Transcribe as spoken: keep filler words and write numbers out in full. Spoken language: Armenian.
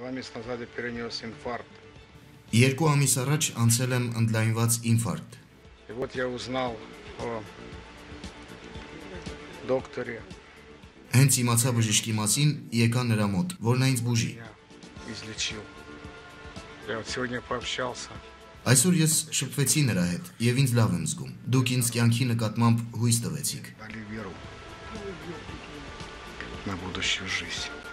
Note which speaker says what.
Speaker 1: Два месяца назад я перенес инфаркт.
Speaker 2: Երկու ամիս առաջ անցել եմ ընդլայնված ինֆարկտ։
Speaker 1: И вот я узнал о докторе.
Speaker 2: Հենց իմացա բժիշկի մասին, եկա նրա մոտ, որ նա ինձ բուժի։
Speaker 1: Я излечил. Я вот сегодня пообщался.
Speaker 2: Այսօր ես շփվեցի նրա հետ եւ ինձ լավ եմ զգում։ Դուք ինձ կյանքի նկատմամբ հույս տվեցիք։
Speaker 1: Дали веру на будущую жизнь.